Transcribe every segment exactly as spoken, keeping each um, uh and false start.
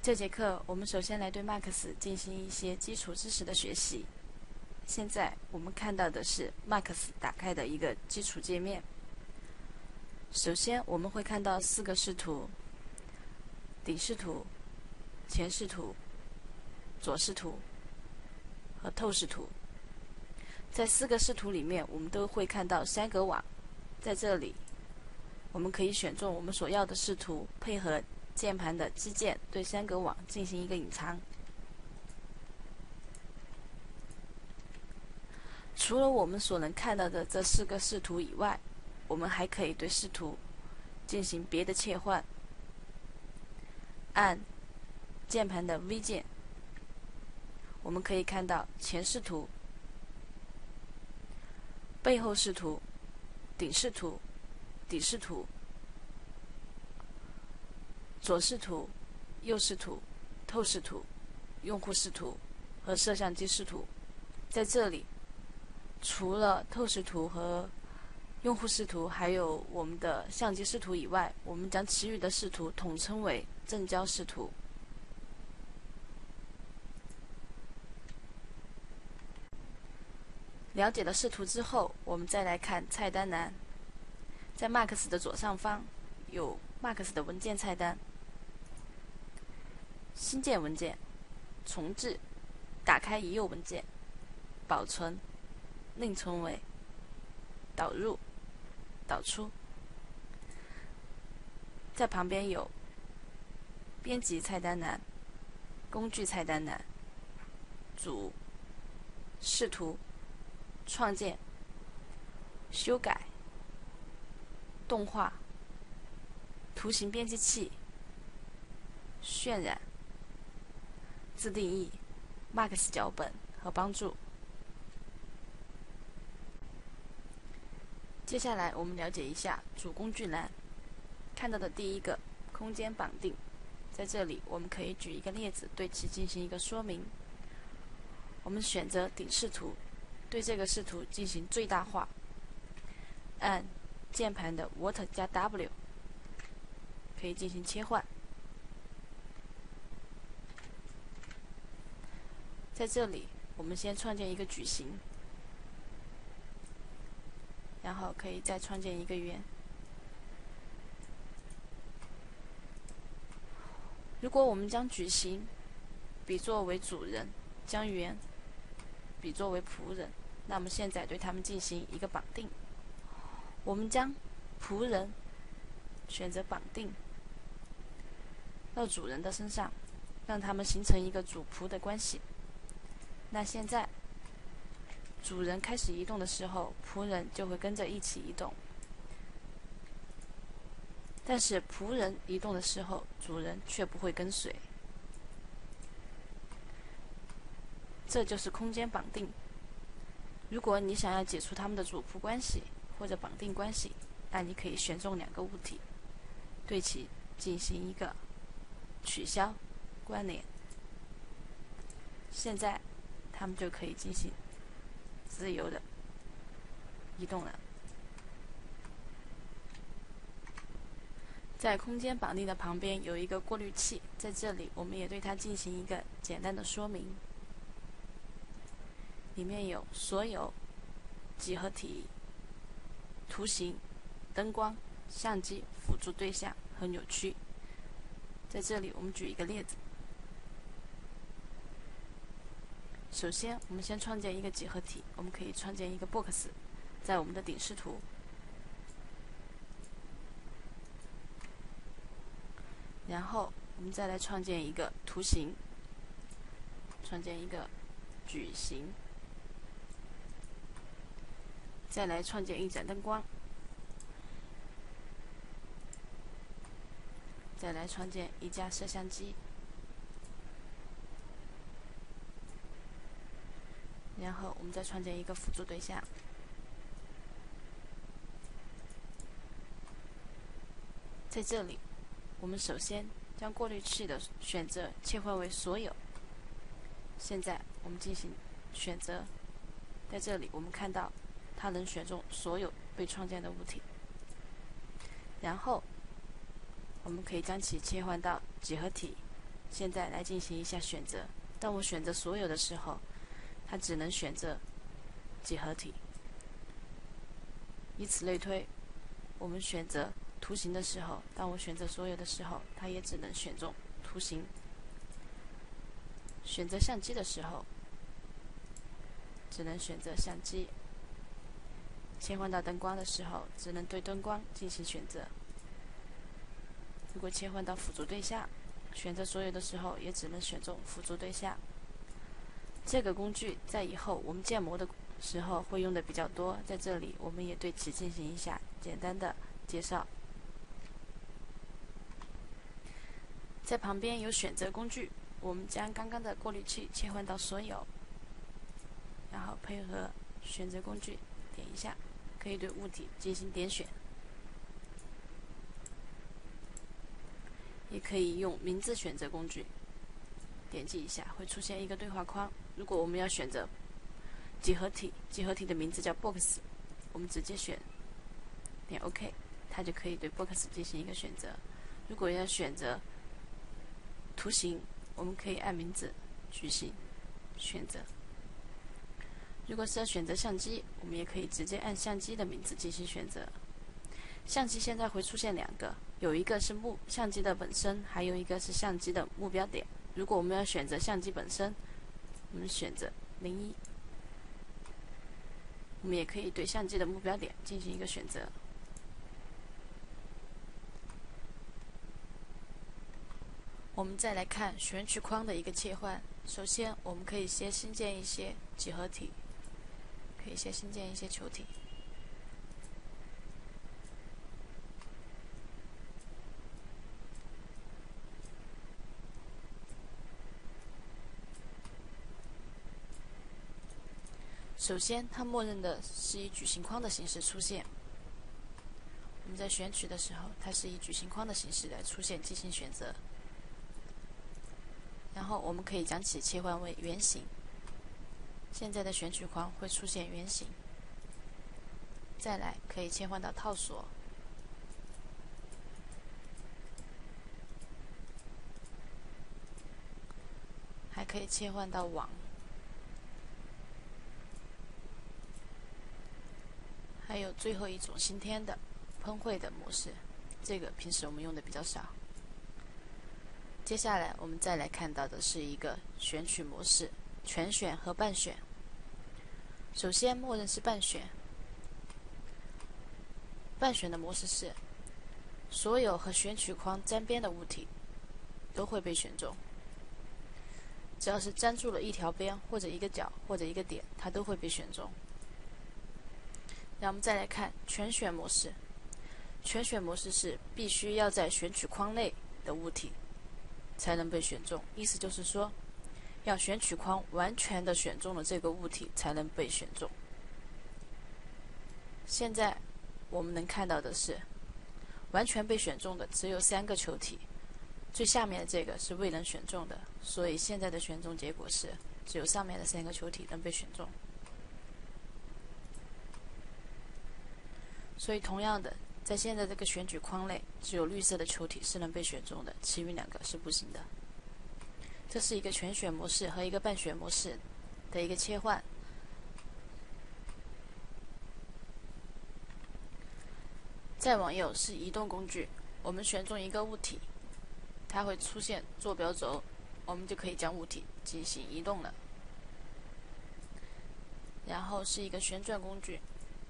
这节课我们首先来对 Max 进行一些基础知识的学习。现在我们看到的是 Max 打开的一个基础界面。首先我们会看到四个视图：顶视图、前视图、左视图和透视图。在四个视图里面，我们都会看到三格网。在这里，我们可以选中我们所要的视图，配合键盘的基键对三格网进行一个隐藏。除了我们所能看到的这四个视图以外，我们还可以对视图进行别的切换。按键盘的 V 键，我们可以看到前视图、背后视图、顶视图、底视图、左视图、右视图、透视图、用户视图和摄像机视图。在这里，除了透视图和用户视图还有我们的相机视图以外，我们将其余的视图统称为正交视图。了解了视图之后，我们再来看菜单栏。在 Max 的左上方有 Max 的文件菜单，新建文件、重置、打开已有文件、保存、另存为、导入、导出。在旁边有编辑菜单栏、工具菜单栏、组、视图、创建、修改、动画、图形编辑器、渲染、自定义、Max 脚本和帮助。接下来我们了解一下主工具栏。看到的第一个空间绑定，在这里我们可以举一个例子对其进行一个说明。我们选择顶视图，对这个视图进行最大化，按键盘的 Alt 加 W 可以进行切换。在这里我们先创建一个矩形，然后可以再创建一个圆。如果我们将矩形比作为主人，将圆比作为仆人，那么现在对他们进行一个绑定。我们将仆人选择绑定到主人的身上，让他们形成一个主仆的关系。那现在主人开始移动的时候，仆人就会跟着一起移动。但是仆人移动的时候，主人却不会跟随。这就是空间绑定。如果你想要解除他们的主仆关系或者绑定关系，那你可以选中两个物体，对其进行一个取消关联。现在他们就可以进行自由的移动了。在空间绑定的旁边有一个过滤器，在这里我们也对它进行一个简单的说明。里面有所有、几何体、图形、灯光、相机、辅助对象和扭曲。在这里我们举一个例子。首先我们先创建一个几何体，我们可以创建一个 box 在我们的顶视图。然后我们再来创建一个图形，创建一个矩形，再来创建一盏灯光，再来创建一架摄像机，然后我们再创建一个辅助对象。在这里我们首先将过滤器的选择切换为所有。现在我们进行选择，在这里我们看到它能选中所有被创建的物体。然后我们可以将其切换到几何体、 现在来进行一下选择。当我选择所有的时候，它只能选择几何体。以此类推，我们选择图形的时候，当我选择所有的时候，它也只能选中图形。选择相机的时候，只能选择相机。切换到灯光的时候，只能对灯光进行选择。如果切换到辅助对象，选择所有的时候，也只能选中辅助对象。这个工具在以后我们建模的时候会用的比较多，在这里我们也对其进行一下简单的介绍。在旁边有选择工具，我们将刚刚的过滤器切换到所有，然后配合选择工具点一下，可以对物体进行点选，也可以用名字选择工具，点击一下会出现一个对话框。如果我们要选择几何体，几何体的名字叫 box， 我们直接选点 OK， 它就可以对 box 进行一个选择。如果要选择图形，我们可以按名字举行选择。如果是要选择相机，我们也可以直接按相机的名字进行选择。相机现在会出现两个，有一个是目相机的本身，还有一个是相机的目标点。如果我们要选择相机本身，我们选择零一。我们也可以对相机的目标点进行一个选择。我们再来看选取框的一个切换。首先，我们可以先新建一些几何体，可以先新建一些球体。首先，它默认的是以矩形框的形式出现。我们在选取的时候，它是以矩形框的形式来出现进行选择。然后我们可以将其切换为圆形。现在的选取框会出现圆形。再来可以切换到套索，还可以切换到网，还有最后一种新添的喷绘的模式，这个平时我们用的比较少。接下来我们再来看到的是一个选取模式，全选和半选。首先默认是半选。半选的模式是所有和选取框沾边的物体都会被选中，只要是粘住了一条边或者一个角或者一个点，它都会被选中。让我们再来看全选模式。全选模式是必须要在选取框内的物体才能被选中，意思就是说，要选取框完全的选中了这个物体才能被选中。现在我们能看到的是，完全被选中的只有三个球体，最下面的这个是未能选中的，所以现在的选中结果是只有上面的三个球体能被选中。所以同样的，在现在这个选取框内，只有绿色的球体是能被选中的，其余两个是不行的。这是一个全选模式和一个半选模式的一个切换。再往右是移动工具，我们选中一个物体，它会出现坐标轴，我们就可以将物体进行移动了。然后是一个旋转工具，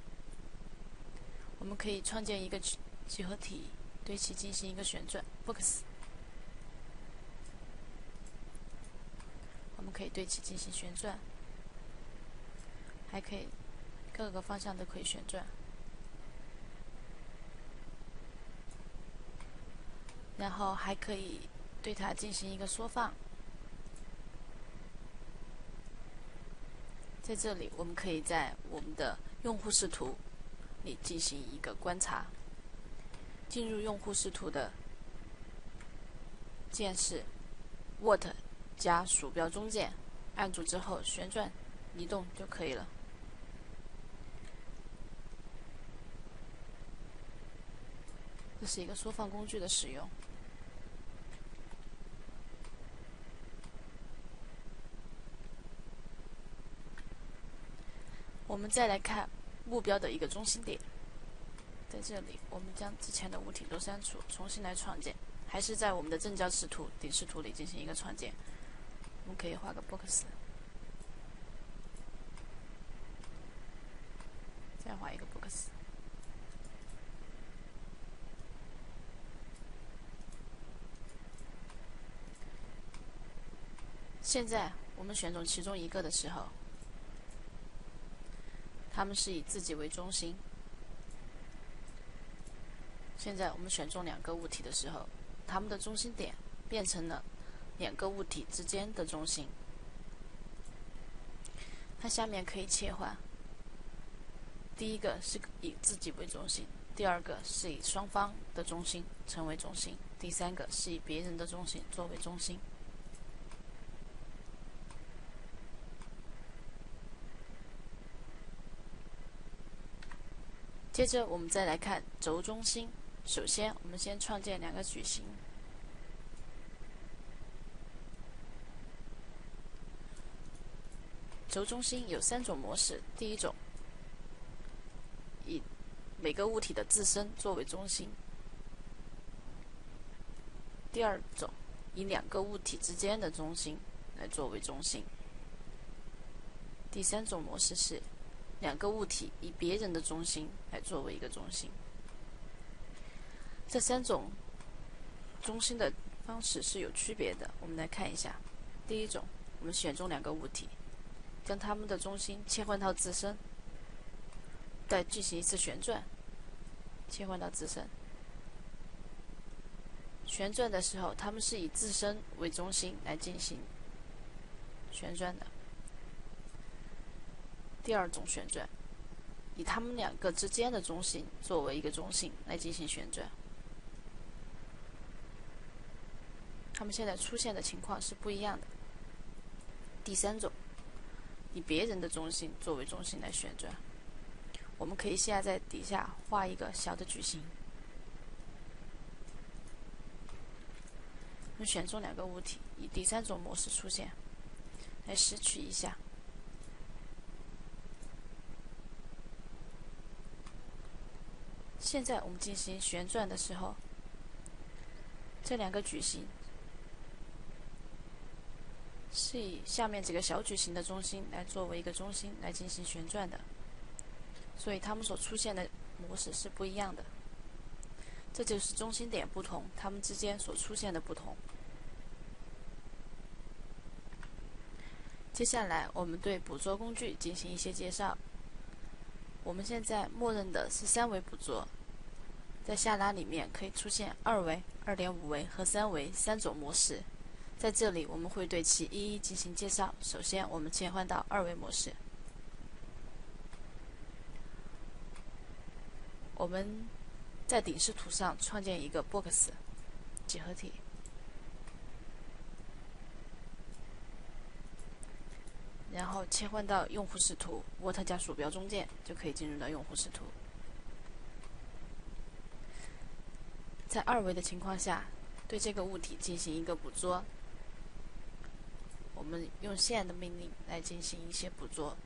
我们可以创建一个几何体，对其进行一个旋转 box， 我们可以对其进行旋转，还可以各个方向都可以旋转。然后还可以对它进行一个缩放。在这里，我们可以在我们的用户视图里进行一个观察。进入用户视图的键是 Alt 加鼠标中键，按住之后旋转移动就可以了。这是一个缩放工具的使用。 我们再来看目标的一个中心点，在这里我们将之前的物体都删除，重新来创建，还是在我们的正交视图、顶视图里进行一个创建。我们可以画个 box， 再画一个 box。现在我们选中其中一个的时候，它们是以自己为中心。现在我们选中两个物体的时候，它们的中心点变成了两个物体之间的中心。它下面可以切换，第一个是以自己为中心，第二个是以双方的中心成为中心，第三个是以别人的中心作为中心。接着我们再来看轴中心。首先我们先创建两个矩形，轴中心有三种模式。第一种以每个物体的自身作为中心，第二种以两个物体之间的中心来作为中心，第三种模式是两个物体以别人的中心来作为一个中心。这三种中心的方式是有区别的，我们来看一下。第一种，我们选中两个物体，将它们的中心切换到自身，再进行一次旋转，切换到自身。旋转的时候，它们是以自身为中心来进行旋转的。第二种旋转，以它们两个之间的中心作为一个中心来进行旋转。它们现在出现的情况是不一样的。第三种，以别人的中心作为中心来旋转。我们可以现在在底下画一个小的矩形，我们选中两个物体，以第三种模式出现，来拾取一下。现在我们进行旋转的时候，这两个矩形是以下面这个小矩形的中心来作为一个中心来进行旋转的，所以它们所出现的模式是不一样的。这就是中心点不同，它们之间所出现的不同。接下来我们对捕捉工具进行一些介绍。我们现在默认的是三维捕捉，在下拉里面可以出现二维、二点五维和三维三种模式。在这里我们会对其一一进行介绍。首先我们切换到二维模式，我们在顶视图上创建一个 box 几何体，然后切换到用户视图 Alt 加鼠标中键就可以进入到用户视图。在二维的情况下，对这个物体进行一个捕捉，我们用线的命令来进行一些捕捉。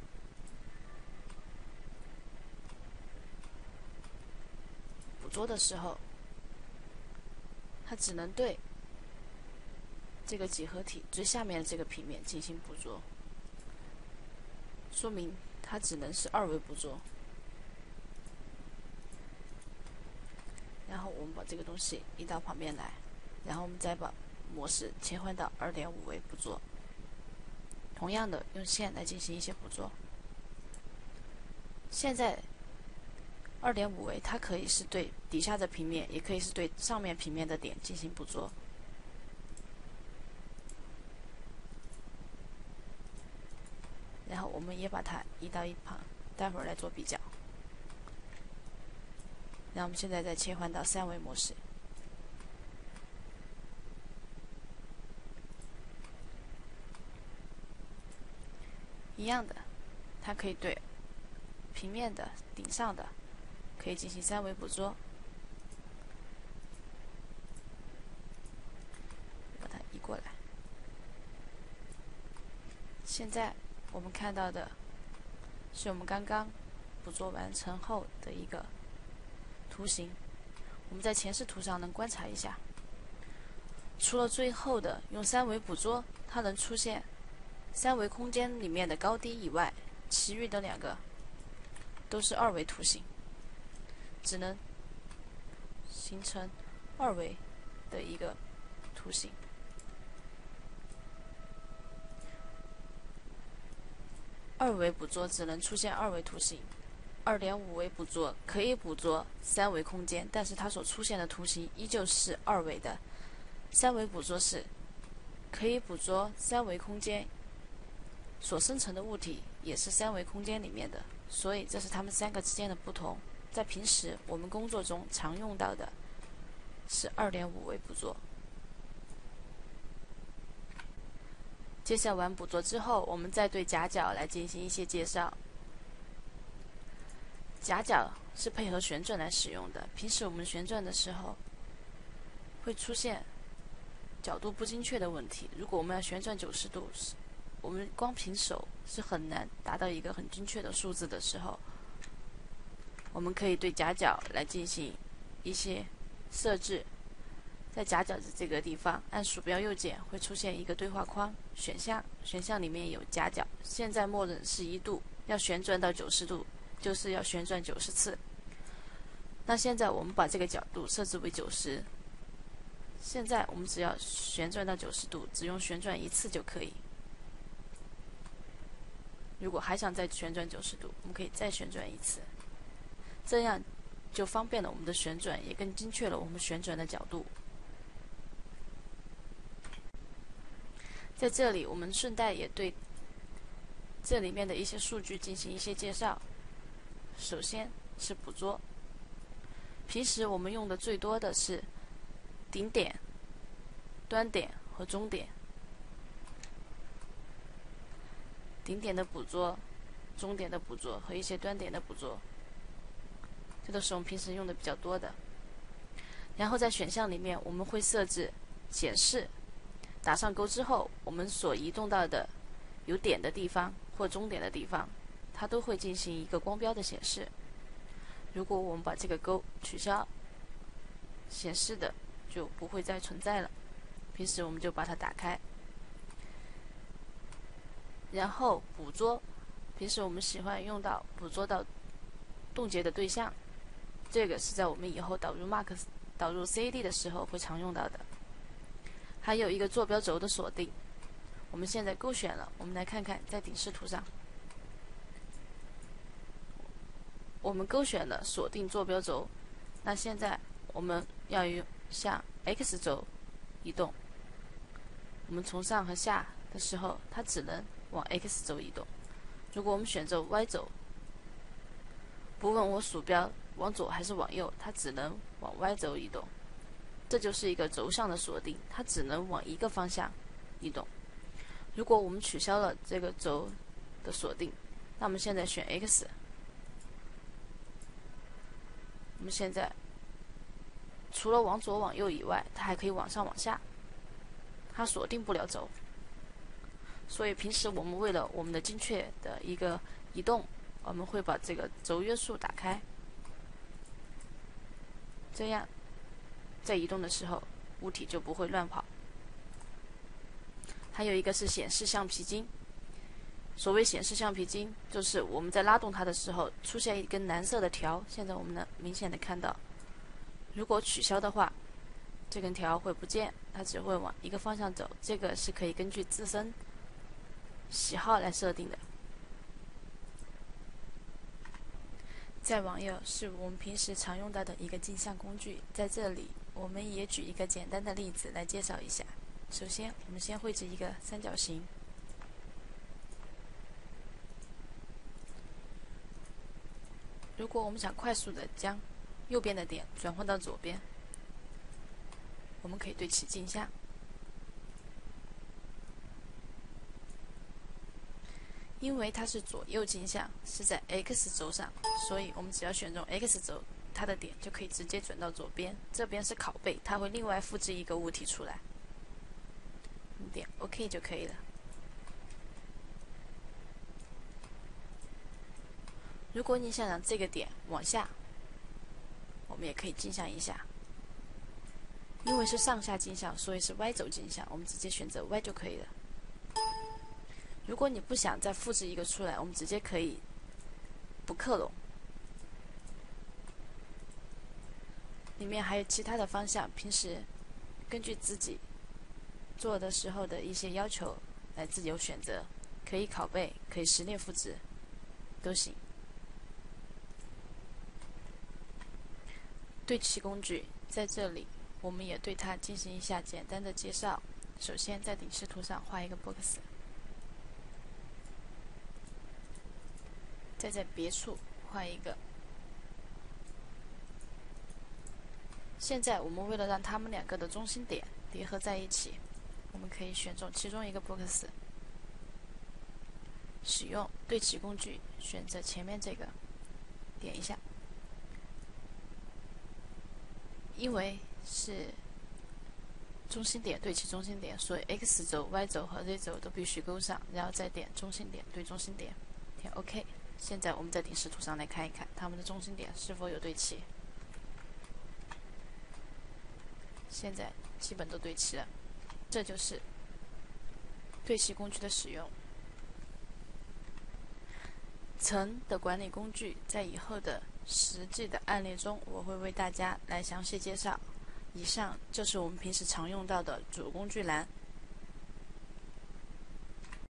捕捉的时候，它只能对这个几何体最下面的这个平面进行捕捉，说明它只能是二维捕捉。然后我们把这个东西移到旁边来，然后我们再把模式切换到 二点五维捕捉，同样的用线来进行一些捕捉。现在 二点五维它可以是对底下的平面，也可以是对上面平面的点进行捕捉。然后我们也把它移到一旁，待会儿来做比较。然后我们现在再切换到三维模式，一样的，它可以对平面的顶上的可以进行三维捕捉，把它移过来。现在我们看到的是我们刚刚捕捉完成后的一个图形。我们在前视图上能观察一下，除了最后的用三维捕捉，它能出现三维空间里面的高低以外，其余的两个都是二维图形，只能形成二维的一个图形。二维捕捉只能出现二维图形， 二点五 维捕捉可以捕捉三维空间，但是它所出现的图形依旧是二维的。三维捕捉是可以捕捉三维空间所生成的物体，也是三维空间里面的，所以这是它们三个之间的不同。在平时我们工作中常用到的是 二点五 维捕捉。介绍完捕捉之后，我们再对夹角来进行一些介绍。夹角是配合旋转来使用的，平时我们旋转的时候会出现角度不精确的问题。如果我们要旋转九十度，我们光凭手是很难达到一个很精确的数字的时候，我们可以对夹角来进行一些设置。在夹角的这个地方，按鼠标右键会出现一个对话框，选项选项里面有夹角，现在默认是一度，要旋转到九十度，就是要旋转九十次。那现在我们把这个角度设置为九十，现在我们只要旋转到九十度，只用旋转一次就可以。如果还想再旋转九十度，我们可以再旋转一次，这样就方便了我们的旋转，也更精确了我们旋转的角度。在这里我们顺带也对这里面的一些数据进行一些介绍。首先是捕捉，平时我们用的最多的是顶点、端点和中点。顶点的捕捉、中点的捕捉和一些端点的捕捉，这都是我们平时用的比较多的。然后在选项里面我们会设置显示，打上勾之后，我们所移动到的有点的地方或中点的地方，它都会进行一个光标的显示。如果我们把这个勾取消，显示的就不会再存在了。平时我们就把它打开。然后捕捉，平时我们喜欢用到捕捉到冻结的对象，这个是在我们以后导入 Mark 导入 C A D 的时候会常用到的。还有一个坐标轴的锁定，我们现在勾选了，我们来看看在顶视图上，我们勾选了锁定坐标轴。那现在我们要用向 X 轴移动，我们从上和下的时候，它只能往 X 轴移动。如果我们选择 Y 轴，不问我鼠标往左还是往右，它只能往 Y 轴移动。这就是一个轴向的锁定，它只能往一个方向移动。如果我们取消了这个轴的锁定，那我们现在选 X， 我们现在除了往左往右以外，它还可以往上往下，它锁定不了轴。所以平时我们为了我们的精确的一个移动，我们会把这个轴约束打开，这样在移动的时候物体就不会乱跑。还有一个是显示橡皮筋，所谓显示橡皮筋，就是我们在拉动它的时候出现一根蓝色的条，现在我们能明显的看到。如果取消的话，这根条会不见，它只会往一个方向走。这个是可以根据自身喜好来设定的。再往右是我们平时常用到的一个镜像工具，在这里我们也举一个简单的例子来介绍一下。首先我们先绘制一个三角形，如果我们想快速的将右边的点转换到左边，我们可以对其镜像。因为它是左右镜像，是在 X 轴上，所以我们只要选中 X 轴，它的点就可以直接转到左边。这边是拷贝，它会另外复制一个物体出来，点 OK 就可以了。 如果你想让这个点往下，我们也可以镜像一下。因为是上下镜像，所以是 Y 轴镜像，我们直接选择 Y 就可以了。如果你不想再复制一个出来，我们直接可以不克隆。里面还有其他的方向，平时根据自己做的时候的一些要求来自由选择，可以拷贝，可以实链复制，都行。对齐工具在这里，我们也对它进行一下简单的介绍。首先，在顶视图上画一个 box， 再在别处画一个。现在，我们为了让它们两个的中心点叠合在一起，我们可以选中其中一个 box， 使用对齐工具，选择前面这个，点一下。因为是中心点对齐中心点，所以 X 轴、Y 轴和 Z 轴都必须勾上，然后再点中心点对中心点，点 OK。现在我们在顶视图上来看一看，它们的中心点是否有对齐。现在基本都对齐了，这就是对齐工具的使用。层的管理工具在以后的实际的案例中，我会为大家来详细介绍。以上就是我们平时常用到的主工具栏。